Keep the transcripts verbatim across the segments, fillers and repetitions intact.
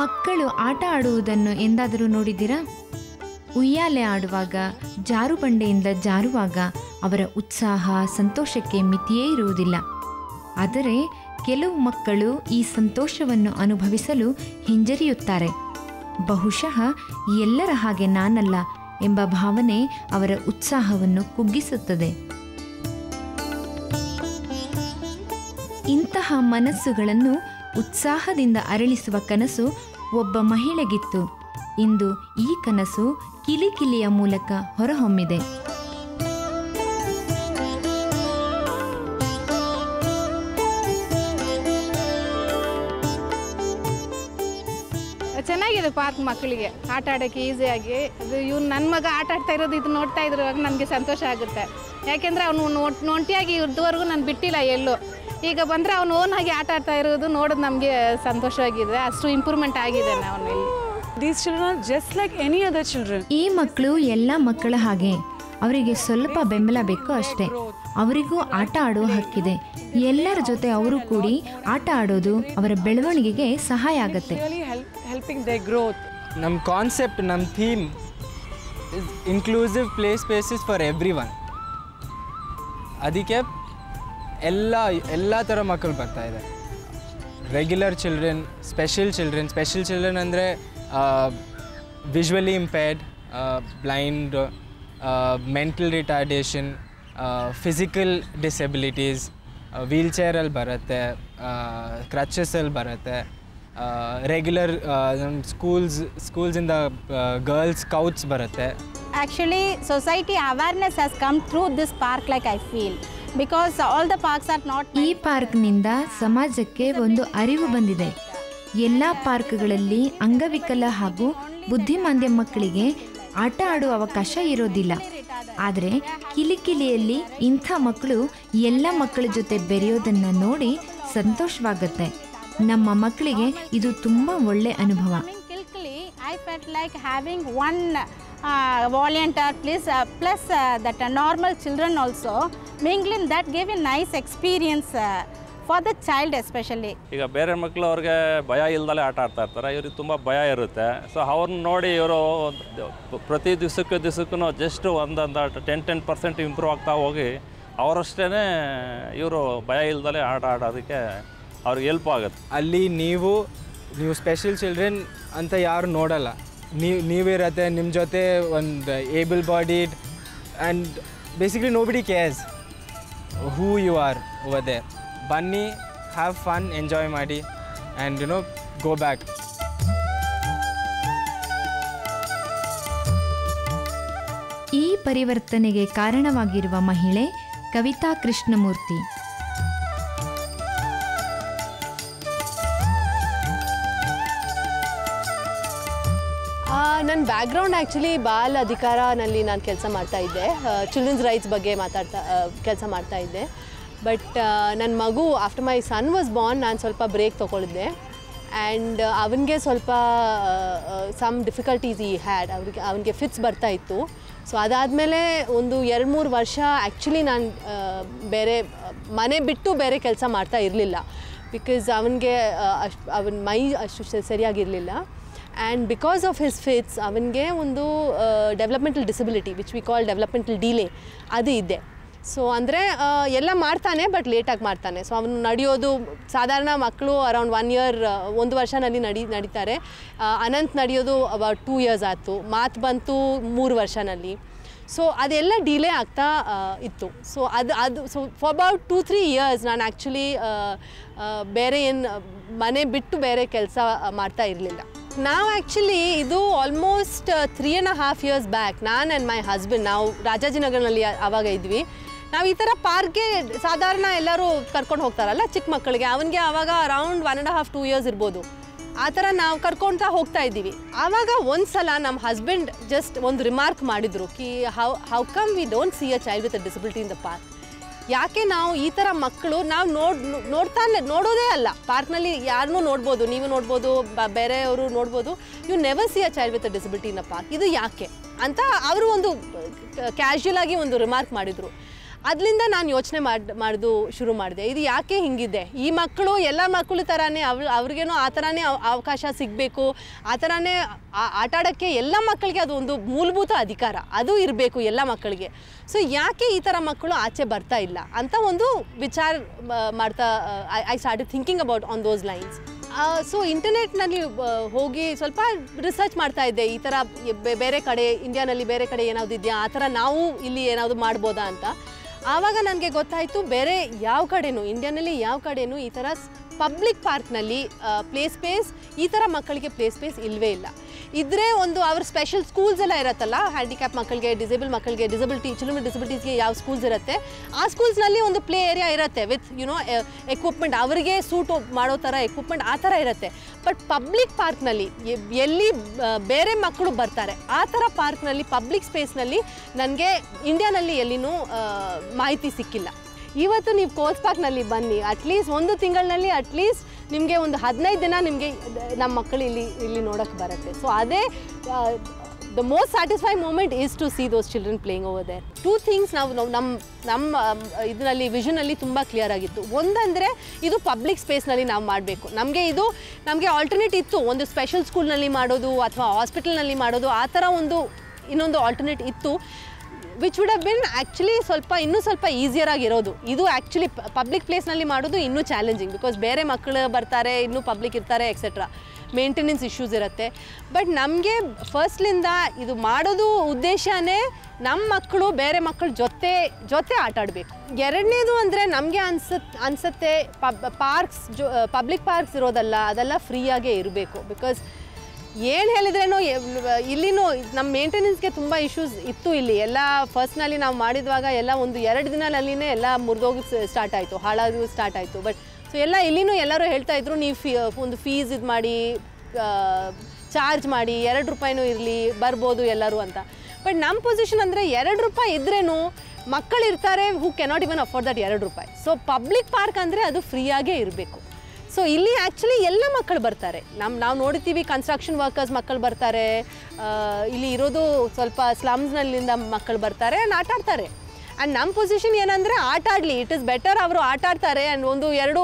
ಮಕ್ಕಳು ಆಟ ಆಡುವುದನ್ನು ಎಂದಾದರೂ ನೋಡಿದ್ದೀರಾ? ಉಯ್ಯಾಲೆ ಆಡುವಾಗ, ಜಾರುಬಂಡೆಯಿಂದ ಜಾರುವಾಗ ಅವರ ಉತ್ಸಾಹ, ಸಂತೋಷಕ್ಕೆ ಮಿತಿಯೇ ಇರುವುದಿಲ್ಲ. ಆದರೆ ಕೆಲವು ಮಕ್ಕಳು ಈ ಸಂತೋಷವನ್ನು ಅನುಭವಿಸಲು ಹಿಂಜರಿಯುತ್ತಾರೆ. ಬಹುಶಃ ಎಲ್ಲರ ಹಾಗೆ ನಾನಲ್ಲ ಎಂಬ ಭಾವನೆ ಅವರ ಉತ್ಸಾಹವನ್ನು ಕುಗ್ಗಿಸುತ್ತದೆ. ಇಂತಹ ಮನಸ್ಸುಗಳನ್ನು ಉತ್ಸಾಹದಿಂದ ಅರಳಿಸುವ ಕನಸು ಒಬ್ಬ ಮಹಿಳೆಗಿತ್ತು. ಇಂದು ಈ ಕನಸು ಕಿಲಿಕಿಲಿಯ ಮೂಲಕ ಹೊರಹೊಮ್ಮಿದೆ. ಚೆನ್ನಾಗಿದೆ ಪಾರ್ಕ್, ಮಕ್ಕಳಿಗೆ ಆಟ ಆಡೋಕ್ಕೆ ಈಸಿಯಾಗಿ. ಅದು ಇವ್ನು ನನ್ನ ಮಗ ಆಟ ಆಡ್ತಾ ಇರೋದು ಇದು ನೋಡ್ತಾ ಇದ್ರುವಾಗ ನನಗೆ ಸಂತೋಷ ಆಗುತ್ತೆ. ಯಾಕೆಂದರೆ ಅವನು ನೋಟ್ ನೊಂಟಿಯಾಗಿ ಇದ್ದವರೆಗೂ ನಾನು ಬಿಟ್ಟಿಲ್ಲ ಎಲ್ಲೂ. ಈಗ ಬಂದರೆ ಅವನು ಓನಾಗಿ ಆಟ ಆಡ್ತಾ ಇರೋದು ನೋಡೋದು ನಮಗೆ ಸಂತೋಷವಾಗಿದೆ. ಅಷ್ಟು ಇಂಪ್ರೂವ್ಮೆಂಟ್ ಆಗಿದೆ ಅವನು ಇಲ್ಲಿ. These children are just like any other children. ಈ ಮಕ್ಕಳು ಎಲ್ಲ ಮಕ್ಕಳ ಹಾಗೆ. ಅವರಿಗೆ ಸ್ವಲ್ಪ ಬೆಂಬಲ ಬೇಕು ಅಷ್ಟೇ. ಅವರಿಗೂ ಆಟ ಆಡುವ ಹಕ್ಕಿದೆ. ಎಲ್ಲರ ಜೊತೆ ಅವರು ಕೂಡಿ ಆಟ ಆಡೋದು ಅವರ ಬೆಳವಣಿಗೆಗೆ ಸಹಾಯ ಆಗುತ್ತೆ. ನಮ್ಮ ಕಾನ್ಸೆಪ್ಟ್, ನಮ್ಮ theme is inclusive play spaces for everyone. ಅದಕ್ಕೆ ಎಲ್ಲ ಎಲ್ಲ ಥರ ಮಕ್ಕಳು ಬರ್ತಾಯಿದೆ. Regular children, special children. Special children ಅಂದರೆ visually impaired, blind, mental retardation, physical disabilities, ವೀಲ್ಚೇರಲ್ಲಿ ಬರುತ್ತೆ, ಕ್ರಚಸಲ್ಲಿ ಬರುತ್ತೆ. ರೆಗ್ಯುಲರ್ ನಮ್ಮ ಸ್ಕೂಲ್ಸ್ ಸ್ಕೂಲ್ಸಿಂದ ಗರ್ಲ್ಸ್ ಸ್ಕೌಟ್ಸ್ ಬರುತ್ತೆ. Actually, society awareness has come through this park, like I feel, because all the parks are not. ಈ ಪಾರ್ಕ್ನಿಂದ ಸಮಾಜಕ್ಕೆ ಒಂದು ಅರಿವು ಬಂದಿದೆ. ಎಲ್ಲ ಪಾರ್ಕ್ಗಳಲ್ಲಿ ಅಂಗವಿಕಲ ಹಾಗೂ ಬುದ್ಧಿಮಾಂದ್ಯ ಮಕ್ಕಳಿಗೆ ಆಟ ಆಡುವ ಅವಕಾಶ ಇರೋದಿಲ್ಲ. ಆದರೆ ಕಿಲಿಕಿಲಿಯಲ್ಲಿ ಇಂಥ ಮಕ್ಕಳು ಎಲ್ಲ ಮಕ್ಕಳ ಜೊತೆ ಬೆರೆಯೋದನ್ನು ನೋಡಿ ಸಂತೋಷವಾಗುತ್ತೆ. ನಮ್ಮ ಮಕ್ಕಳಿಗೆ ಇದು ತುಂಬ ಒಳ್ಳೆ ಅನುಭವ. I felt like having one uh, volunteer plus uh, plus uh, that uh, normal children also mingling, that gave a nice experience uh, for the child especially. ಈಗ ಬೇರೆ ಮಕ್ಕಳು ಅವ್ರಿಗೆ ಭಯ ಇಲ್ದಲೇ ಆಟ ಆಡ್ತಾ ಇರ್ತಾರೆ, ಇವ್ರಿಗೆ ತುಂಬ ಭಯ ಇರುತ್ತೆ. ಸೊ ಅವ್ರನ್ನ ನೋಡಿ ಇವರು ಪ್ರತಿ ದಿವಸಕ್ಕೂ ದಿವಸಕ್ಕೂ ಜಸ್ಟ್ ಒಂದೊಂದು ಟೆನ್ ಟೆನ್ ಪರ್ಸೆಂಟ್ ಇಂಪ್ರೂವ್ ಆಗ್ತಾ ಹೋಗಿ ಅವರಷ್ಟೇ ಇವರು ಭಯ ಇಲ್ದಲೇ ಆಟ ಆಡೋದಕ್ಕೆ ಅವ್ರಿಗೆ ಹೆಲ್ಪ್ ಆಗುತ್ತೆ. ಅಲ್ಲಿ ನೀವು ನೀವು ಸ್ಪೆಷಲ್ ಚಿಲ್ಡ್ರನ್ ಅಂತ ಯಾರು ನೋಡಲ್ಲ. ನೀವು ನೀವಿರತ್ತೆ ನಿಮ್ಮ ಜೊತೆ ಒಂದು able bodied and basically nobody cares who you are over there. ಬನ್ನಿ, ಹ್ಯಾವ್ ಫನ್, ಎಂಜಾಯ್ ಮಾಡಿ and you know go back. ಈ ಪರಿವರ್ತನೆಗೆ ಕಾರಣವಾಗಿರುವ ಮಹಿಳೆ ಕವಿತಾ ಕೃಷ್ಣಮೂರ್ತಿ. ನನ್ನ ಬ್ಯಾಕ್ಗ್ರೌಂಡ್ ಆ್ಯಕ್ಚುಲಿ ಬಾಲ್ ಅಧಿಕಾರನಲ್ಲಿ ನಾನು ಕೆಲಸ ಮಾಡ್ತಾಯಿದ್ದೆ. ಚಿಲ್ಡ್ರನ್ಸ್ ರೈಟ್ಸ್ ಬಗ್ಗೆ ಮಾತಾಡ್ತಾ ಕೆಲಸ ಮಾಡ್ತಾಯಿದ್ದೆ. ಬಟ್ ನನ್ನ ಮಗು after my son was born ನಾನು ಸ್ವಲ್ಪ ಬ್ರೇಕ್ ತೊಗೊಳಿದ್ದೆ. ಆ್ಯಂಡ್ ಅವನಿಗೆ ಸ್ವಲ್ಪ ಸಮ್ ಡಿಫಿಕಲ್ಟೀಸ್ ಈ ಹ್ಯಾಡ್. ಅವ್ರಿಗೆ ಅವನಿಗೆ ಫಿಟ್ಸ್ ಬರ್ತಾಯಿತ್ತು. ಸೊ ಅದಾದಮೇಲೆ ಒಂದು ಎರಡು ಮೂರು ವರ್ಷ ಆ್ಯಕ್ಚುಲಿ ನಾನು ಬೇರೆ ಮನೆ ಬಿಟ್ಟು ಬೇರೆ ಕೆಲಸ ಮಾಡ್ತಾ ಇರಲಿಲ್ಲ. ಬಿಕಾಸ್ ಅವನಿಗೆ ಅಷ್ಟು ಅವನ ಮೈ ಅಷ್ಟು ಸರಿಯಾಗಿರಲಿಲ್ಲ. And because of his fits ಅವನಿಗೆ ಒಂದು developmental disability which we call developmental delay ಅದು ಇದೆ. ಸೊ ಅಂದರೆ ಎಲ್ಲ ಮಾಡ್ತಾನೆ, ಬಟ್ ಲೇಟಾಗಿ ಮಾಡ್ತಾನೆ. ಸೊ ಅವನು ನಡೆಯೋದು ಸಾಧಾರಣ ಮಕ್ಕಳು ಅರೌಂಡ್ ಒನ್ ಇಯರ್ ಒಂದು ವರ್ಷನಲ್ಲಿ ನಡಿ ನಡೀತಾರೆ. ಅನಂತ್ ನಡೆಯೋದು ಅಬೌಟ್ ಟೂ ಇಯರ್ಸ್ ಆಯಿತು. ಮಾತು ಬಂತು ಮೂರು ವರ್ಷನಲ್ಲಿ. ಸೊ ಅದೆಲ್ಲ ಡಿಲೇ ಆಗ್ತಾ ಇತ್ತು. ಸೊ ಅದು ಅದು so for about two three years ನಾನು ಆ್ಯಕ್ಚುಲಿ ಬೇರೆ ಏನು ಮನೆ ಬಿಟ್ಟು ಬೇರೆ ಕೆಲಸ ಮಾಡ್ತಾ ಇರಲಿಲ್ಲ. ನಾವು ಆ್ಯಕ್ಚುಲಿ ಇದು almost three and half years back ನಾನು ಆ್ಯಂಡ್ ಮೈ ಹಸ್ಬೆಂಡ್ ನಾವು ರಾಜಾಜಿನಗರ್ನಲ್ಲಿ ಆವಾಗ ಇದ್ವಿ. ನಾವು ಈ ಥರ ಪಾರ್ಕ್ಗೆ ಸಾಧಾರಣ ಎಲ್ಲರೂ ಕರ್ಕೊಂಡು ಹೋಗ್ತಾರಲ್ಲ ಚಿಕ್ಕ ಮಕ್ಕಳಿಗೆ, ಅವನಿಗೆ ಆವಾಗ around one and half two years ಇರ್ಬೋದು. ಆ ಥರ ನಾವು ಕರ್ಕೊಳ್ತಾ ಹೋಗ್ತಾ ಇದ್ದೀವಿ. ಆವಾಗ ಒಂದು ಸಲ ನಮ್ಮ ಹಸ್ಬೆಂಡ್ ಜಸ್ಟ್ ಒಂದು ರಿಮಾರ್ಕ್ ಮಾಡಿದರು ಕಿ how how come we don't see a child with a disability in the park. ಯಾಕೆ ನಾವು ಈ ಥರ ಮಕ್ಕಳು ನಾವು ನೋಡ್ ನೋಡ್ತಾನೆ ನೋಡೋದೇ ಅಲ್ಲ, ಪಾರ್ಕ್ನಲ್ಲಿ ಯಾರನ್ನೂ ನೋಡ್ಬೋದು, ನೀವು ನೋಡ್ಬೋದು, ಬೇರೆಯವರು ನೋಡ್ಬೋದು, you never see a child with a disability in a park. ಇದು ಯಾಕೆ ಅಂತ ಅವರು ಒಂದು ಕ್ಯಾಶುಯಲ್ ಆಗಿ ಒಂದು ರಿಮಾರ್ಕ್ ಮಾಡಿದರು. ಅದರಿಂದ ನಾನು ಯೋಚನೆ ಮಾಡಿ ಮಾಡೋದು ಶುರು ಮಾಡಿದೆ, ಇದು ಯಾಕೆ ಹಿಂಗಿದೆ, ಈ ಮಕ್ಕಳು ಎಲ್ಲ ಮಕ್ಕಳು ಥರನೇ ಅವ್ರು ಅವ್ರಿಗೇನೋ ಆ ಥರನೇ ಅವಕಾಶ ಸಿಗಬೇಕು, ಆ ಥರನೇ ಆಟ ಆಡೋಕ್ಕೆ ಎಲ್ಲ ಮಕ್ಕಳಿಗೆ ಅದು ಒಂದು ಮೂಲಭೂತ ಅಧಿಕಾರ ಅದು ಇರಬೇಕು ಎಲ್ಲ ಮಕ್ಕಳಿಗೆ. ಸೊ ಯಾಕೆ ಈ ಥರ ಮಕ್ಕಳು ಆಚೆ ಬರ್ತಾ ಇಲ್ಲ ಅಂತ ಒಂದು ವಿಚಾರ ಮಾಡ್ತಾ I started thinking about on those lines. So ಇಂಟರ್ನೆಟ್ನಲ್ಲಿ ಹೋಗಿ ಸ್ವಲ್ಪ ರಿಸರ್ಚ್ ಮಾಡ್ತಾ ಇದ್ದೆ, ಈ ಥರ ಬೇರೆ ಕಡೆ ಇಂಡಿಯಾನಲ್ಲಿ ಬೇರೆ ಕಡೆ ಏನಾದ್ರು ಇದೆಯಾ, ಆ ಥರ ನಾವು ಇಲ್ಲಿ ಏನಾದರೂ ಮಾಡ್ಬೋದಾ ಅಂತ. ಆವಾಗ ನನಗೆ ಗೊತ್ತಾಯಿತು ಬೇರೆ ಯಾವ ಕಡೆನೂ ಇಂಡಿಯಾನಲ್ಲಿ ಯಾವ ಕಡೆನೂ ಈ ಥರ ಪಬ್ಲಿಕ್ ಪಾರ್ಕ್ನಲ್ಲಿ ಪ್ಲೇ ಸ್ಪೇಸ್ ಈ ಥರ ಮಕ್ಕಳಿಗೆ ಪ್ಲೇ ಸ್ಪೇಸ್ ಇಲ್ಲವೇ ಇಲ್ಲ. ಇದ್ರೆ ಒಂದು ಅವ್ರ ಸ್ಪೆಷಲ್ ಸ್ಕೂಲ್ಸ್ ಎಲ್ಲ ಇರುತ್ತಲ್ಲ, ಹ್ಯಾಂಡಿಕ್ಯಾಪ್ ಮಕ್ಕಳಿಗೆ, ಡಿಸೇಬಲ್ ಮಕ್ಕಳಿಗೆ, ಡಿಸಬಿಲಿಟಿ ಚಿಲ್ಡ್ರನ್ ಡಿಸಬಿಲಿಟೀಸ್ಗೆ ಯಾವ ಸ್ಕೂಲ್ಸ್ ಇರುತ್ತೆ ಆ ಸ್ಕೂಲ್ಸ್ನಲ್ಲಿ ಒಂದು ಪ್ಲೇ ಏರಿಯಾ ಇರುತ್ತೆ ವಿತ್ ಯುನೋ ಎಕ್ವಿಪ್ಮೆಂಟ್, ಅವರಿಗೆ ಸೂಟ್ ಮಾಡೋ ಥರ ಎಕ್ವಿಪ್ಮೆಂಟ್ ಆ ಥರ ಇರುತ್ತೆ. ಬಟ್ ಪಬ್ಲಿಕ್ ಪಾರ್ಕ್ನಲ್ಲಿ ಎಲ್ಲಿ ಬೇರೆ ಮಕ್ಕಳು ಬರ್ತಾರೆ ಆ ಥರ ಪಾರ್ಕ್ನಲ್ಲಿ ಪಬ್ಲಿಕ್ ಸ್ಪೇಸ್ನಲ್ಲಿ ನನಗೆ ಇಂಡಿಯಾನಲ್ಲಿ ಎಲ್ಲಿನೂ ಮಾಹಿತಿ ಸಿಕ್ಕಿಲ್ಲ. ಇವತ್ತು ನೀವು ಕೋಲ್ಸ್ ಪಾರ್ಕ್ನಲ್ಲಿ ಬನ್ನಿ, ಅಟ್ಲೀಸ್ಟ್ ಒಂದು ತಿಂಗಳಿನಲ್ಲಿ ಅಟ್ಲೀಸ್ಟ್ ನಿಮಗೆ ಒಂದು ಹದಿನೈದು ದಿನ ನಿಮಗೆ ನಮ್ಮ ಮಕ್ಕಳು ಇಲ್ಲಿ ಇಲ್ಲಿ ನೋಡೋಕ್ಕೆ ಬರುತ್ತೆ. ಸೊ ಅದೇ the most satisfying moment is to see those children playing over there. Two things ನಾವು ನಮ್ಮ ನಮ್ಮ ಇದರಲ್ಲಿ ವಿಷನಲ್ಲಿ ತುಂಬ ಕ್ಲಿಯರ್ ಆಗಿತ್ತು. ಒಂದಂದರೆ ಇದು ಪಬ್ಲಿಕ್ ಸ್ಪೇಸ್ನಲ್ಲಿ ನಾವು ಮಾಡಬೇಕು, ನಮಗೆ ಇದು ನಮಗೆ ಆಲ್ಟರ್ನೇಟ್ ಇತ್ತು, ಒಂದು ಸ್ಪೆಷಲ್ ಸ್ಕೂಲ್ನಲ್ಲಿ ಮಾಡೋದು ಅಥವಾ ಹಾಸ್ಪಿಟಲ್ನಲ್ಲಿ ಮಾಡೋದು ಆ ಥರ ಒಂದು ಇನ್ನೊಂದು ಆಲ್ಟರ್ನೇಟ್ ಇತ್ತು, which would have been actually ಸ್ವಲ್ಪ ಇನ್ನೂ ಸ್ವಲ್ಪ ಈಸಿಯರ್ ಆಗಿರೋದು. ಇದು ಆ್ಯಕ್ಚುಲಿ ಪಬ್ಲಿಕ್ ಪ್ಲೇಸ್ನಲ್ಲಿ ಮಾಡೋದು ಇನ್ನೂ ಚಾಲೆಂಜಿಂಗ್, ಬಿಕಾಸ್ ಬೇರೆ ಮಕ್ಕಳು ಬರ್ತಾರೆ, ಇನ್ನೂ ಪಬ್ಲಿಕ್ ಇರ್ತಾರೆ, ಎಕ್ಸೆಟ್ರಾ ಮೇಂಟೆನೆನ್ಸ್ ಇಶ್ಯೂಸ್ ಇರುತ್ತೆ. ಬಟ್ ನಮಗೆ ಫಸ್ಟ್ಲಿಂದ ಇದು ಮಾಡೋದು ಉದ್ದೇಶನೇ ನಮ್ಮ ಮಕ್ಕಳು ಬೇರೆ ಮಕ್ಕಳ ಜೊತೆ ಜೊತೆ ಆಟ ಆಡಬೇಕು. ಎರಡನೇದು ಅಂದರೆ ನಮಗೆ ಅನ್ಸತ್ ಅನಿಸುತ್ತೆ ಪಬ್ ಪಾರ್ಕ್ಸ್ ಜೊ ಪಬ್ಲಿಕ್ ಪಾರ್ಕ್ಸ್ ಇರೋದಲ್ಲ ಅದೆಲ್ಲ ಫ್ರೀಯಾಗೇ ಇರಬೇಕು. ಬಿಕಾಸ್ ಏನು ಹೇಳಿದ್ರೇನೋ ಇಲ್ಲಿನೂ ನಮ್ಮ ಮೇಂಟೆನೆನ್ಸ್ಗೆ ತುಂಬ ಇಶ್ಯೂಸ್ ಇತ್ತು. ಇಲ್ಲಿ ಎಲ್ಲ ಫಸ್ಟ್ನಲ್ಲಿ ನಾವು ಮಾಡಿದ್ವಾಗ ಎಲ್ಲ ಒಂದು ಎರಡು ದಿನದಲ್ಲಿನೇ ಎಲ್ಲ ಮುರಿದೋಗಿ ಸ್ಟಾರ್ಟ್ ಆಯಿತು, ಹಾಳಾಗಿ ಸ್ಟಾರ್ಟ್ ಆಯಿತು. ಬಟ್ ಸೊ ಎಲ್ಲ ಇಲ್ಲಿನೂ ಎಲ್ಲರೂ ಹೇಳ್ತಾಯಿದ್ರು ನೀವು ಫೀ ಒಂದು ಫೀಸ್ ಇದು ಮಾಡಿ ಚಾರ್ಜ್ ಮಾಡಿ ಎರಡು ರೂಪಾಯಿನೂ ಇರಲಿ ಬರ್ಬೋದು ಎಲ್ಲರೂ ಅಂತ. ಬಟ್ ನಮ್ಮ ಪೊಸಿಷನ್ ಅಂದರೆ ಎರಡು ರೂಪಾಯಿ ಇದ್ರೇನು ಮಕ್ಕಳು ಇರ್ತಾರೆ who cannot even afford that ಎರಡು ರೂಪಾಯಿ. ಸೊ ಪಬ್ಲಿಕ್ ಪಾರ್ಕ್ ಅಂದರೆ ಅದು ಫ್ರೀಯಾಗೇ ಇರಬೇಕು. ಸೊ ಇಲ್ಲಿ ಆ್ಯಕ್ಚುಲಿ ಎಲ್ಲ ಮಕ್ಕಳು ಬರ್ತಾರೆ, ನಮ್ಮ ನಾವು ನೋಡ್ತೀವಿ ಕನ್ಸ್ಟ್ರಕ್ಷನ್ ವರ್ಕರ್ಸ್ ಮಕ್ಕಳು ಬರ್ತಾರೆ, ಇಲ್ಲಿ ಇರೋದು ಸ್ವಲ್ಪ ಸ್ಲಮ್ಸ್ನಲ್ಲಿಂದ ಮಕ್ಕಳು ಬರ್ತಾರೆ ಆ್ಯಂಡ್ ಆಟ ಆಡ್ತಾರೆ. ಆ್ಯಂಡ್ ನಮ್ಮ ಪೊಸಿಷನ್ ಏನಂದರೆ ಆಟ ಆಡಲಿ, ಇಟ್ ಇಸ್ ಬೆಟರ್ ಅವರು ಆಟ ಆಡ್ತಾರೆ ಆ್ಯಂಡ್ ಒಂದು ಎರಡು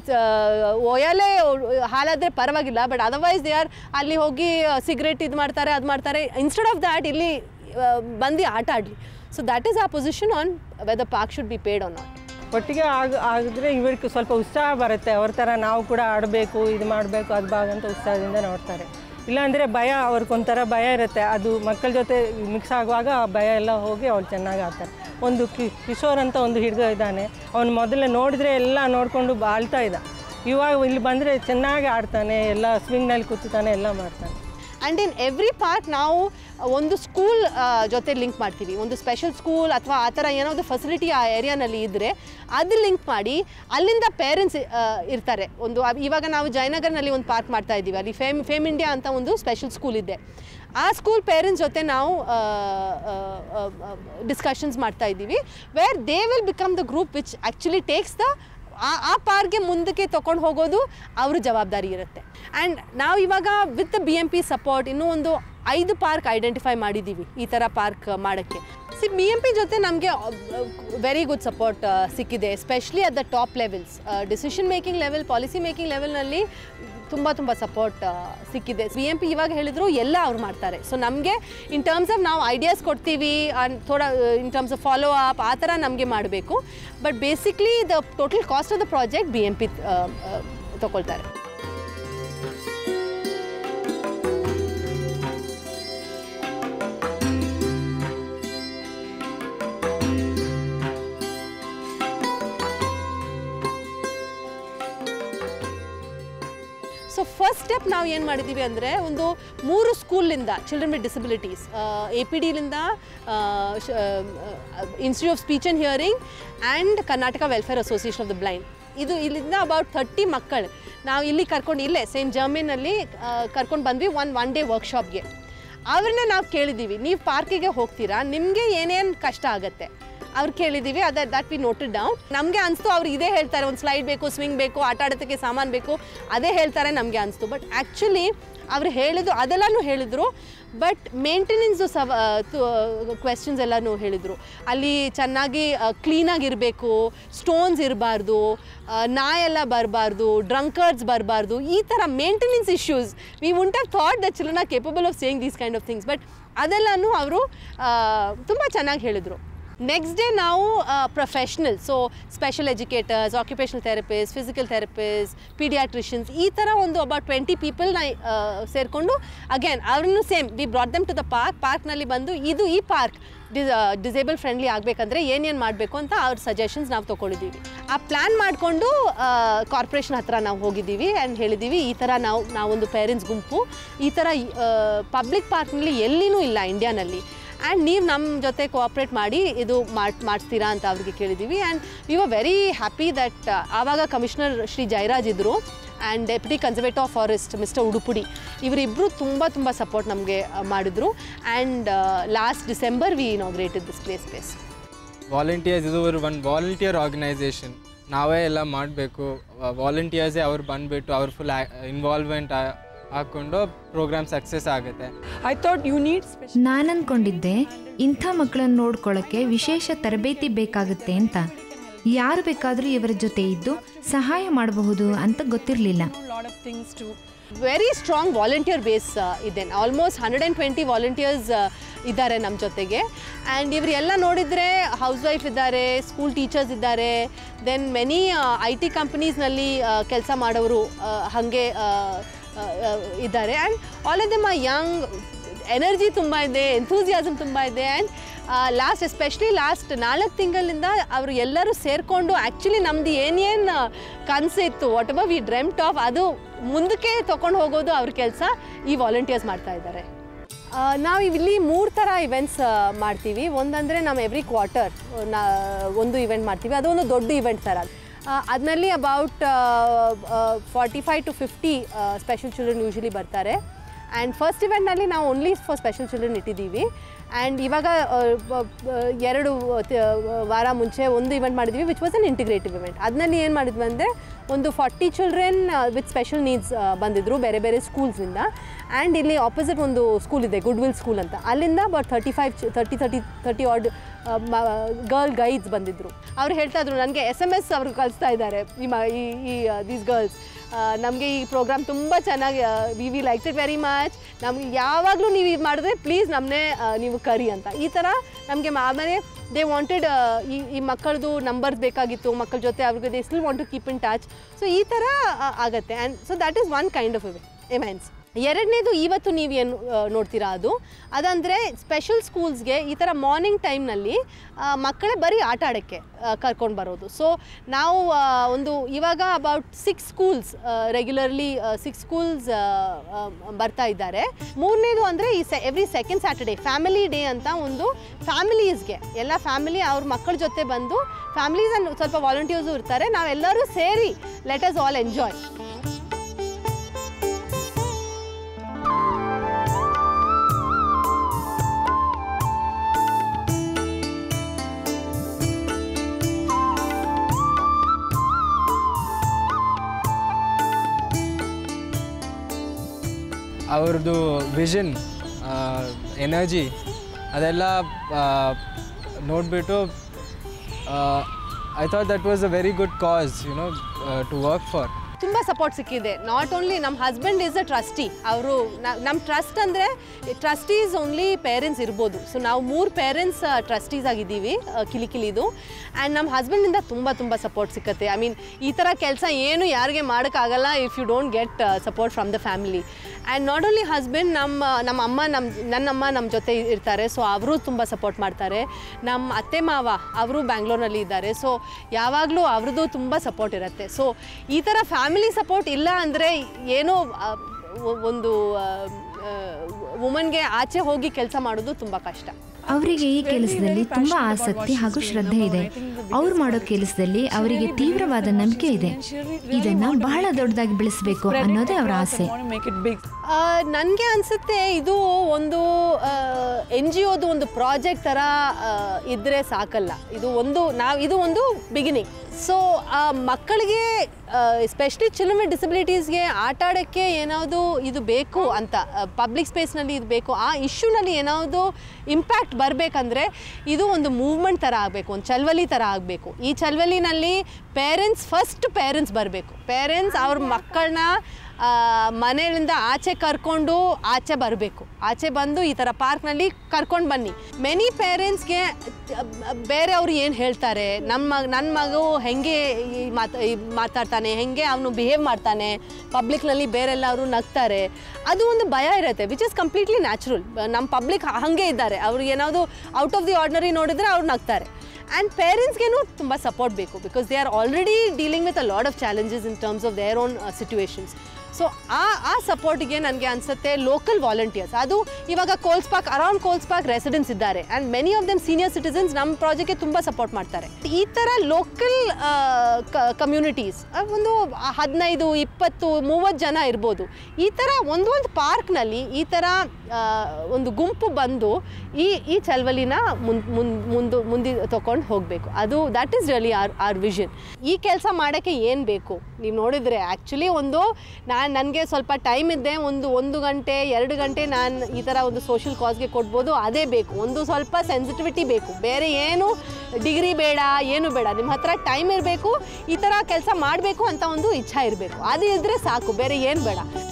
ಒಯಲೇ ಹಾಲಾದರೆ ಪರವಾಗಿಲ್ಲ. ಬಟ್ ಅದರ್ವೈಸ್ ದೇ ಆರ್ ಅಲ್ಲಿ ಹೋಗಿ ಸಿಗರೇಟ್ ಇದು ಮಾಡ್ತಾರೆ ಅದು ಮಾಡ್ತಾರೆ, ಇನ್ಸ್ಟೆಡ್ ಆಫ್ ದ್ಯಾಟ್ ಇಲ್ಲಿ ಬಂದು ಆಟ ಆಡಲಿ. So that is a position on whether park should be paid or not. ಒಟ್ಟಿಗೆ ಆಗ ಆಗಿದ್ರೆ ಇವರಿಗೆ ಸ್ವಲ್ಪ ಉತ್ಸಾಹ ಬರುತ್ತೆ, ಅವ್ರ ಥರ ನಾವು ಕೂಡ ಆಡಬೇಕು ಇದು ಮಾಡಬೇಕು ಅದು ಭಾಗಂತ ಉತ್ಸಾಹದಿಂದ ನೋಡ್ತಾರೆ. ಇಲ್ಲಾಂದರೆ ಭಯ, ಅವ್ರಿಗೊಂಥರ ಭಯ ಇರುತ್ತೆ, ಅದು ಮಕ್ಕಳ ಜೊತೆ ಮಿಕ್ಸ್ ಆಗುವಾಗ ಆ ಭಯ ಎಲ್ಲ ಹೋಗಿ ಅವ್ರು ಚೆನ್ನಾಗಿ ಆಡ್ತಾರೆ. ಒಂದು ಕಿ ಕಿಶೋರ್ ಅಂತ ಒಂದು ಹುಡುಗ ಇದ್ದಾನೆ, ಅವ್ನು ಮೊದಲೇ ನೋಡಿದ್ರೆ ಎಲ್ಲ ನೋಡಿಕೊಂಡು ಆಳ್ತಾ ಇದ್ದ, ಇವಾಗ ಇಲ್ಲಿ ಬಂದರೆ ಚೆನ್ನಾಗಿ ಆಡ್ತಾನೆ, ಎಲ್ಲ ಸ್ವಿಂಗ್ನಲ್ಲಿ ಕೂತಾನೆ, ಎಲ್ಲ ಮಾಡ್ತಾನೆ. ಆ್ಯಂಡ್ ಇನ್ ಎವ್ರಿ ಪಾರ್ಕ್ ನಾವು ಒಂದು ಸ್ಕೂಲ್ ಜೊತೆ ಲಿಂಕ್ ಮಾಡ್ತೀವಿ, ಒಂದು ಸ್ಪೆಷಲ್ ಸ್ಕೂಲ್ ಅಥವಾ ಆ ಥರ ಏನಾದರೂ ಫೆಸಿಲಿಟಿ ಆ ಏರಿಯಾನಲ್ಲಿ ಇದ್ದರೆ ಅದು ಲಿಂಕ್ ಮಾಡಿ ಅಲ್ಲಿಂದ ಪೇರೆಂಟ್ಸ್ ಇರ್ತಾರೆ. ಒಂದು ಇವಾಗ ನಾವು ಜಯನಗರ್ನಲ್ಲಿ ಒಂದು ಪಾರ್ಕ್ ಮಾಡ್ತಾ ಇದ್ದೀವಿ, ಅಲ್ಲಿ ಫೇಮ್ ಫೇಮ್ ಇಂಡಿಯಾ ಅಂತ ಒಂದು ಸ್ಪೆಷಲ್ ಸ್ಕೂಲ್ ಇದೆ. ಆ ಸ್ಕೂಲ್ ಪೇರೆಂಟ್ಸ್ ಜೊತೆ ನಾವು ಡಿಸ್ಕಷನ್ಸ್ ಮಾಡ್ತಾ ಇದ್ದೀವಿ, where they will become the group which actually takes the ಆ ಆ ಪಾರ್ಕ್ಗೆ ಮುಂದಕ್ಕೆ ತೊಗೊಂಡು ಹೋಗೋದು ಅವ್ರ ಜವಾಬ್ದಾರಿ ಇರುತ್ತೆ. ಆ್ಯಂಡ್ ನಾವು ಇವಾಗ with B M P support ಇನ್ನೂ ಒಂದು ಐದು ಪಾರ್ಕ್ ಐಡೆಂಟಿಫೈ ಮಾಡಿದ್ದೀವಿ ಈ ಥರ ಪಾರ್ಕ್ ಮಾಡೋಕ್ಕೆ. ಸಿ ಬಿ ಎಮ್ ಪಿ ಜೊತೆ ನಮಗೆ ವೆರಿ ಗುಡ್ ಸಪೋರ್ಟ್ ಸಿಕ್ಕಿದೆ, especially at the top levels, decision making level, policy making ಲೆವೆಲ್ನಲ್ಲಿ ತುಂಬ ತುಂಬ ಸಪೋರ್ಟ್ ಸಿಕ್ಕಿದೆ. ಬಿ ಎಮ್ ಪಿ ಇವಾಗ ಹೇಳಿದ್ರು ಎಲ್ಲ ಅವ್ರು ಮಾಡ್ತಾರೆ. ಸೊ ನಮಗೆ ಇನ್ ಟರ್ಮ್ಸ್ ಆಫ್ ನಾವು ಐಡಿಯಾಸ್ ಕೊಡ್ತೀವಿ ಆ್ಯಂಡ್ ಥೋಡ in terms of follow up ಆ ಥರ ನಮಗೆ ಮಾಡಬೇಕು. But basically the total cost of the project B M P ತಗೊಳ್ತಾರೆ. ಸೊ ಫಸ್ಟ್ ಸ್ಟೆಪ್ ನಾವು ಏನು ಮಾಡಿದ್ದೀವಿ ಅಂದರೆ ಒಂದು ಮೂರು ಸ್ಕೂಲಿಂದ children with disabilities, A P ಡಿಲಿಂದ institute of speech and hearing and Karnataka welfare association of the blind, ಇದು ಇಲ್ಲಿಂದ ಅಬೌಟ್ ಥರ್ಟಿ ಮಕ್ಕಳು ನಾವು ಇಲ್ಲಿ ಕರ್ಕೊಂಡು ಇಲ್ಲೇ ಸೇಂಟ್ ಜರ್ಮೇನಲ್ಲಿ ಕರ್ಕೊಂಡು ಬಂದ್ವಿ ಒನ್ ಒನ್ ಡೇ ವರ್ಕ್ಶಾಪ್ಗೆ. ಅವ್ರನ್ನ ನಾವು ಕೇಳಿದ್ದೀವಿ, ನೀವು ಪಾರ್ಕಿಗೆ ಹೋಗ್ತೀರಾ, ನಿಮಗೆ ಏನೇನು ಕಷ್ಟ ಆಗುತ್ತೆ ಅವ್ರು ಕೇಳಿದ್ದೀವಿ. ಅದ ದಟ್ ವಿ ನೋಟೆಡ್ ಡೌನ್. ನಮಗೆ ಅನಿಸ್ತು ಅವ್ರು ಇದೇ ಹೇಳ್ತಾರೆ, ಒಂದು ಸ್ಲೈಡ್ ಬೇಕು, ಸ್ವಿಂಗ್ ಬೇಕು, ಆಟ ಆಡೋದಕ್ಕೆ ಸಾಮಾನು ಬೇಕು, ಅದೇ ಹೇಳ್ತಾರೆ ನಮಗೆ ಅನಿಸ್ತು. ಬಟ್ ಆ್ಯಕ್ಚುಲಿ ಅವರು ಹೇಳಿದ್ರು, ಅದೆಲ್ಲನೂ ಹೇಳಿದರು. ಬಟ್ ಮೇಂಟೆನೆನ್ಸು ಸವ ಕ್ವೆಶನ್ಸ್ ಎಲ್ಲನೂ ಹೇಳಿದರು. ಅಲ್ಲಿ ಚೆನ್ನಾಗಿ ಕ್ಲೀನಾಗಿರಬೇಕು, ಸ್ಟೋನ್ಸ್ ಇರಬಾರ್ದು, ನಾಯೆಲ್ಲ ಬರಬಾರ್ದು, ಡ್ರಂಕರ್ಸ್ ಬರಬಾರ್ದು, ಈ ಥರ maintenance issues. We won't have thought the children are capable of saying these kind of things. But ಅದೆಲ್ಲನೂ ಅವರು ತುಂಬ ಚೆನ್ನಾಗಿ ಹೇಳಿದರು. ನೆಕ್ಸ್ಟ್ ಡೇ ನಾವು professional, so special educators, occupational therapist, physical therapist, paediatricians, ಈ ಥರ ಒಂದು ಅಬೌಟ್ ಟ್ವೆಂಟಿ ಪೀಪಲ್ನ ಸೇರಿಕೊಂಡು ಅಗೇನ್ ಅವ್ರನ್ನೂ same we brought them to the park. ಪಾರ್ಕ್ನಲ್ಲಿ ಬಂದು ಇದು ಈ ಪಾರ್ಕ್ ಡಿಸ್ ಡಿಸೇಬಲ್ ಫ್ರೆಂಡ್ಲಿ ಆಗಬೇಕಂದ್ರೆ ಏನೇನು ಮಾಡಬೇಕು ಅಂತ ಅವ್ರ ಸಜೆಷನ್ಸ್ ನಾವು ತೊಗೊಂಡಿದ್ದೀವಿ. ಆ ಪ್ಲ್ಯಾನ್ ಮಾಡಿಕೊಂಡು ಕಾರ್ಪೊರೇಷನ್ ಹತ್ರ ನಾವು ಹೋಗಿದ್ದೀವಿ ಆ್ಯಂಡ್ ಹೇಳಿದ್ದೀವಿ ಈ ಥರ ನಾವು ನಾವೊಂದು ಪೇರೆಂಟ್ಸ್ ಗುಂಪು ಈ ಥರ ಪಬ್ಲಿಕ್ ಪಾರ್ಕ್ನಲ್ಲಿ ಎಲ್ಲಿನೂ ಇಲ್ಲ ಇಂಡಿಯಾನಲ್ಲಿ, ಆ್ಯಂಡ್ ನೀವು ನಮ್ಮ ಜೊತೆ ಕೋಆಪ್ರೇಟ್ ಮಾಡಿ ಇದು ಮಾಡಿ ಮಾಡಿಸ್ತೀರಾ ಅಂತ ಅವ್ರಿಗೆ ಕೇಳಿದ್ದೀವಿ. And we were very happy that ಆವಾಗ ಕಮಿಷನರ್ ಶ್ರೀ ಜಯರಾಜ್ ಇದ್ದರು and deputy conservator of forest mister Udupudi, ಇವರಿಬ್ಬರು ತುಂಬ ತುಂಬ ಸಪೋರ್ಟ್ ನಮಗೆ ಮಾಡಿದ್ರು. And last December we inaugurated this play space. Volunteers ಇದು ಒಂದು ವಾಲಂಟಿಯರ್ ಆರ್ಗನೈಸೇಷನ್, ನಾವೇ ಎಲ್ಲ ಮಾಡಬೇಕು. ವಾಲಂಟಿಯರ್ಸೇ ಅವ್ರು ಬಂದುಬಿಟ್ಟು ಅವ್ರು ಫುಲ್ ಇನ್ವಾಲ್ವ್ಮೆಂಟ್ ಹಾಕ್ಕೊಂಡು ಪ್ರೋಗ್ರಾಮ್ ಸಕ್ಸಸ್ ಆಗುತ್ತೆ. I thought you need special. ನಾನು ಅಂದ್ಕೊಂಡಿದ್ದೆ ಇಂಥ ಮಕ್ಕಳನ್ನು ನೋಡ್ಕೊಳ್ಳೋಕ್ಕೆ ವಿಶೇಷ ತರಬೇತಿ ಬೇಕಾಗುತ್ತೆ ಅಂತ. ಯಾರು ಬೇಕಾದರೂ ಇವರ ಜೊತೆ ಇದ್ದು ಸಹಾಯ ಮಾಡಬಹುದು ಅಂತ ಗೊತ್ತಿರಲಿಲ್ಲ. lot of things too. Very strong volunteer base ಇದೆ. Almost hundred and twenty volunteers ಇದ್ದಾರೆ ನಮ್ಮ ಜೊತೆಗೆ. ಆ್ಯಂಡ್ ಇವರೆಲ್ಲ ನೋಡಿದರೆ ಹೌಸ್ ವೈಫ್ ಇದ್ದಾರೆ, ಸ್ಕೂಲ್ ಟೀಚರ್ಸ್ ಇದ್ದಾರೆ, ದೆನ್ ಮೆನಿ ಐ ಟಿ ಕಂಪನೀಸ್ನಲ್ಲಿ ಕೆಲಸ ಮಾಡೋರು ಹಾಗೆ ಇದ್ದಾರೆ. And all of them are young, energy ತುಂಬ ಇದೆ, ಎಂಥೂಸಿಯಾಸಮ್ ತುಂಬ ಇದೆ. ಆ್ಯಂಡ್ ಲಾಸ್ಟ್ ಎಸ್ಪೆಷಲಿ ಲಾಸ್ಟ್ ನಾಲ್ಕು ತಿಂಗಳಿಂದ ಅವರು ಎಲ್ಲರೂ ಸೇರಿಕೊಂಡು ಆ್ಯಕ್ಚುಲಿ ನಮ್ಮದು ಏನೇನು ಕನಸಿತ್ತು, whatever we dreamt of, ಅದು ಮುಂದಕ್ಕೆ ತೊಗೊಂಡು ಹೋಗೋದು ಅವ್ರ ಕೆಲಸ ಈ ವಾಲಂಟಿಯರ್ಸ್ ಮಾಡ್ತಾ ಇದ್ದಾರೆ. ನಾವು ಇಲ್ಲಿ ಮೂರು ಥರ ಇವೆಂಟ್ಸ್ ಮಾಡ್ತೀವಿ. ಒಂದಂದರೆ ನಾವು ಎವ್ರಿ ಕ್ವಾರ್ಟರ್ ನಾ ಒಂದು ಇವೆಂಟ್ ಮಾಡ್ತೀವಿ, ಅದು ಒಂದು ದೊಡ್ಡ ಇವೆಂಟ್ ಥರ. ಅದರಲ್ಲಿ about forty five to fifty special children usually ಬರ್ತಾರೆ. ಆ್ಯಂಡ್ ಫಸ್ಟ್ ಇವೆಂಟ್ನಲ್ಲಿ ನಾವು ಓನ್ಲಿ ಫಾರ್ ಸ್ಪೆಷಲ್ ಚಿಲ್ಡ್ರನ್ ಇಟ್ಟಿದ್ದೀವಿ. ಆ್ಯಂಡ್ ಇವಾಗ ಎರಡು ವಾರ ಮುಂಚೆ ಒಂದು ಇವೆಂಟ್ ಮಾಡಿದ್ವಿ which was an integrative event. ಅದರಲ್ಲಿ ಏನು ಮಾಡಿದ್ವಿ ಅಂದರೆ ಒಂದು forty children with special needs ಬಂದಿದ್ದರು ಬೇರೆ ಬೇರೆ ಸ್ಕೂಲ್ಸ್ನಿಂದ. ಆ್ಯಂಡ್ ಇಲ್ಲಿ ಆಪೋಸಿಟ್ ಒಂದು ಸ್ಕೂಲ್ ಇದೆ, ಗುಡ್ ವಿಲ್ ಸ್ಕೂಲ್ ಅಂತ, ಅಲ್ಲಿಂದ about thirty five thirty thirty thirty ಆರ್ಡ್ ಗರ್ಲ್ ಗೈಡ್ಸ್ ಬಂದಿದ್ದರು. ಅವ್ರು ಹೇಳ್ತಾ ಇದ್ರು ನನಗೆ ಎಸ್ ಎಮ್ ಎಸ್ ಅವರು ಕಳಿಸ್ತಾ ಇದ್ದಾರೆ ಈ ಮ ಈ ಈ ದೀಸ್ ಗರ್ಲ್ಸ್, ನಮಗೆ ಈ ಪ್ರೋಗ್ರಾಮ್ ತುಂಬ ಚೆನ್ನಾಗಿ we we like it very much, ನಮಗೆ ಯಾವಾಗಲೂ ನೀವು ಇದು ಮಾಡಿದ್ರೆ ಪ್ಲೀಸ್ ನಮ್ಮನ್ನೇ ನೀವು ಕರಿ ಅಂತ. ಈ ಥರ ನಮಗೆ ಆಮೇಲೆ ದೇ ವಾಂಟೆಡ್ ಈ ಈ ಮಕ್ಕಳದು ನಂಬರ್ಸ್ ಬೇಕಾಗಿತ್ತು, ಮಕ್ಕಳ ಜೊತೆ ಅವ್ರಿಗೆ they still want to keep in touch. So ಈ ಥರ ಆಗುತ್ತೆ. And so that is one kind of events. ಎರಡನೇದು ಇವತ್ತು ನೀವು ಏನು ನೋಡ್ತೀರಾ ಅದು ಅದಂದರೆ ಸ್ಪೆಷಲ್ ಸ್ಕೂಲ್ಸ್ಗೆ ಈ ಥರ ಮಾರ್ನಿಂಗ್ ಟೈಮ್ನಲ್ಲಿ ಮಕ್ಕಳೇ ಬರೀ ಆಟ ಆಡೋಕ್ಕೆ ಕರ್ಕೊಂಡು ಬರೋದು. ಸೊ ನಾವು ಒಂದು ಇವಾಗ about six schools regularly six schools ಬರ್ತಾ ಇದ್ದಾರೆ. ಮೂರನೇದು ಅಂದರೆ ಈ say every second Saturday family day ಅಂತ ಒಂದು ಫ್ಯಾಮಿಲೀಸ್ಗೆ ಎಲ್ಲ ಫ್ಯಾಮಿಲಿ ಅವ್ರ ಮಕ್ಕಳ ಜೊತೆ ಬಂದು ಫ್ಯಾಮಿಲೀಸ್ ಆ್ಯಂಡ್ ಸ್ವಲ್ಪ ವಾಲಂಟಿಯರ್ಸು ಇರ್ತಾರೆ, ನಾವೆಲ್ಲರೂ ಸೇರಿ ಲೆಟ್ ಅಸ್ ಆಲ್ ಎಂಜಾಯ್. ಅವ್ರದ್ದು ವಿಷನ್, ಎನರ್ಜಿ ಅದೆಲ್ಲ ನೋಡಿಬಿಟ್ಟು I thought that was a very good cause you know to work for. ತುಂಬ ಸಪೋರ್ಟ್ ಸಿಕ್ಕಿದೆ. ನಾಟ್ ಓನ್ಲಿ ನಮ್ಮ ಹಸ್ಬೆಂಡ್ ಈಸ್ ಅ ಟ್ರಸ್ಟಿ, ಅವರು ನಮ್ಮ ಟ್ರಸ್ಟ್ ಅಂದರೆ ಟ್ರಸ್ಟೀಸ್ ಓನ್ಲಿ ಪೇರೆಂಟ್ಸ್ ಇರ್ಬೋದು. ಸೊ ನಾವು ಮೂರು ಪೇರೆಂಟ್ಸ್ ಟ್ರಸ್ಟೀಸ್ ಆಗಿದ್ದೀವಿ ಕಿಲಿಕಿಲಿದು. ಆ್ಯಂಡ್ ನಮ್ಮ ಹಸ್ಬೆಂಡಿಂದ ತುಂಬ ತುಂಬ ಸಪೋರ್ಟ್ ಸಿಕ್ಕತ್ತೆ. ಐ ಮೀನ್ ಈ ಥರ ಕೆಲಸ ಏನು ಯಾರಿಗೆ ಮಾಡೋಕ್ಕಾಗಲ್ಲ if you don't get support from the family. And not only husband, ನಮ್ಮ ನಮ್ಮ ಅಮ್ಮ ನಮ್ಮ ನನ್ನಮ್ಮ ನಮ್ಮ ಜೊತೆ ಇರ್ತಾರೆ, ಸೊ ಅವರು ತುಂಬ ಸಪೋರ್ಟ್ ಮಾಡ್ತಾರೆ. ನಮ್ಮ ಅತ್ತೆ ಮಾವ ಅವರು ಬ್ಯಾಂಗ್ಳೂರ್ನಲ್ಲಿ ಇದ್ದಾರೆ, ಸೊ ಯಾವಾಗಲೂ ಅವ್ರದ್ದು ತುಂಬ ಸಪೋರ್ಟ್ ಇರುತ್ತೆ. ಸೊ ಈ ಥರ ಫ್ಯಾಮಿಲಿ ಸಪೋರ್ಟ್ ಇಲ್ಲ ಅಂದರೆ ಏನೋ ಒಂದು ವುಮನ್ಗೆ ಆಚೆ ಹೋಗಿ ಕೆಲಸ ಮಾಡೋದು ತುಂಬ ಕಷ್ಟ. ಅವರಿಗೆ ಈ ಕೆಲಸದಲ್ಲಿ ತುಂಬ ಆಸಕ್ತಿ ಹಾಗೂ ಶ್ರದ್ಧೆ ಇದೆ. ಅವ್ರು ಮಾಡೋ ಕೆಲಸದಲ್ಲಿ ಅವರಿಗೆ ತೀವ್ರವಾದ ನಂಬಿಕೆ ಇದೆ. ಇದನ್ನ ಬಹಳ ದೊಡ್ಡದಾಗಿ ಬೆಳೆಸಬೇಕು ಅನ್ನೋದೇ ಅವರ ಆಸೆ. ನನಗೆ ಅನಿಸುತ್ತೆ ಇದು ಒಂದು ಎನ್ ಜಿ ಒದು ಒಂದು ಪ್ರಾಜೆಕ್ಟ್ ಥರ ಇದ್ದರೆ ಸಾಕಲ್ಲ. ಇದು ಒಂದು ನಾವು ಇದು ಒಂದು ಬಿಗಿನಿಂಗ್. ಸೊ ಮಕ್ಕಳಿಗೆ ಎಸ್ಪೆಷಲಿ ಚಿಲ್ಡ್ರನ್ ವಿತ್ ಡಿಸಬಿಲಿಟೀಸ್ಗೆ ಆಟ ಆಡೋಕ್ಕೆ ಏನಾವುದು ಇದು ಬೇಕು ಅಂತ ಪಬ್ಲಿಕ್ ಸ್ಪೇಸ್ನಲ್ಲಿ ಇದು ಬೇಕು, ಆ ಇಶ್ಯೂನಲ್ಲಿ ಏನಾವುದು ಇಂಪ್ಯಾಕ್ಟ್ ಬರಬೇಕಂದ್ರೆ ಇದು ಒಂದು ಮೂವ್ಮೆಂಟ್ ಥರ ಆಗಬೇಕು, ಒಂದು ಚಳವಳಿ ಥರ ಆಗಬೇಕು. ಈ ಚಳವಳಿನಲ್ಲಿ ಪೇರೆಂಟ್ಸ್ ಫಸ್ಟ್ ಪೇರೆಂಟ್ಸ್ ಬರಬೇಕು. ಪೇರೆಂಟ್ಸ್ ಅವ್ರ ಮಕ್ಕಳನ್ನ ಮನೆಯಿಂದ ಆಚೆ ಕರ್ಕೊಂಡು ಆಚೆ ಬರಬೇಕು. ಆಚೆ ಬಂದು ಈ ಥರ ಪಾರ್ಕ್ನಲ್ಲಿ ಕರ್ಕೊಂಡು ಬನ್ನಿ. ಮೆನಿ ಪೇರೆಂಟ್ಸ್ಗೆ ಬೇರೆಯವರು ಏನು ಹೇಳ್ತಾರೆ, ನಮ್ಮ ಮಗ ನನ್ನ ಮಗು ಹೆಂಗೆ ಮಾತಾ ಮಾತಾಡ್ತಾನೆ, ಹೆಂಗೆ ಅವನು ಬಿಹೇವ್ ಮಾಡ್ತಾನೆ, ಪಬ್ಲಿಕ್ನಲ್ಲಿ ಬೇರೆಲ್ಲವರು ನಗ್ತಾರೆ, ಅದು ಒಂದು ಭಯ ಇರುತ್ತೆ, ವಿಚ್ ಇಸ್ ಕಂಪ್ಲೀಟ್ಲಿ ನ್ಯಾಚುರಲ್. ನಮ್ಮ ಪಬ್ಲಿಕ್ ಹಾಗೆ ಇದ್ದಾರೆ, ಅವ್ರು ಏನಾದರೂ ಔಟ್ ಆಫ್ ದಿ ಆರ್ಡಿನರಿ ನೋಡಿದರೆ ಅವ್ರು ನಗ್ತಾರೆ. ಆ್ಯಂಡ್ ಪೇರೆಂಟ್ಸ್ಗೇನು ತುಂಬ ಸಪೋರ್ಟ್ ಬೇಕು, because they are already dealing with a lot of challenges in terms of their own situations. So ಆ ಆ ಸಪೋರ್ಟಿಗೆ ನನಗೆ ಅನಿಸುತ್ತೆ ಲೋಕಲ್ ವಾಲಂಟಿಯರ್ಸ್, ಅದು ಇವಾಗ ಕೋಲ್ಸ್ ಪಾರ್ಕ್ ಅರೌಂಡ್ ಕೋಲ್ಸ್ ಪಾರ್ಕ್ ರೆಸಿಡೆನ್ಸ್ ಇದ್ದಾರೆ and many of them senior citizens ನಮ್ಮ ಪ್ರಾಜೆಕ್ಟ್ಗೆ ತುಂಬ ಸಪೋರ್ಟ್ ಮಾಡ್ತಾರೆ. ಈ ಥರ ಲೋಕಲ್ ಕಮ್ಯುನಿಟೀಸ್ ಒಂದು ಹದಿನೈದು ಇಪ್ಪತ್ತು ಮೂವತ್ತು ಜನ ಇರ್ಬೋದು, ಈ ಥರ ಒಂದೊಂದು ಪಾರ್ಕ್ನಲ್ಲಿ ಈ ಥರ ಒಂದು ಗುಂಪು ಬಂದು ಈ ಈ ಚಳವಳಿನ ಮುಂದ್ ಮುಂದ್ ಮುಂದೆ ಮುಂದೆ ತೊಗೊಂಡು ಹೋಗಬೇಕು. ಅದು that is really our our vision. ಈ ಕೆಲಸ ಮಾಡೋಕ್ಕೆ ಏನು ಬೇಕು ನೀವು ನೋಡಿದರೆ, ಆ್ಯಕ್ಚುಲಿ ಒಂದು ನಾನು ನನಗೆ ಸ್ವಲ್ಪ ಟೈಮ್ ಇದ್ದೆ, ಒಂದು ಒಂದು ಗಂಟೆ ಎರಡು ಗಂಟೆ ನಾನು ಈ ಥರ ಒಂದು ಸೋಷಿಯಲ್ ಕಾಸ್ಗೆ ಕೊಡ್ಬೋದು, ಅದೇ ಬೇಕು. ಒಂದು ಸ್ವಲ್ಪ ಸೆನ್ಸಿಟಿವಿಟಿ ಬೇಕು, ಬೇರೆ ಏನು ಡಿಗ್ರಿ ಬೇಡ, ಏನು ಬೇಡ. ನಿಮ್ಮ ಹತ್ರ ಟೈಮ್ ಇರಬೇಕು, ಈ ಥರ ಕೆಲಸ ಮಾಡಬೇಕು ಅಂತ ಒಂದು ಇಚ್ಛೆ ಇರಬೇಕು, ಅದು ಇದ್ದರೆ ಸಾಕು, ಬೇರೆ ಏನು ಬೇಡ.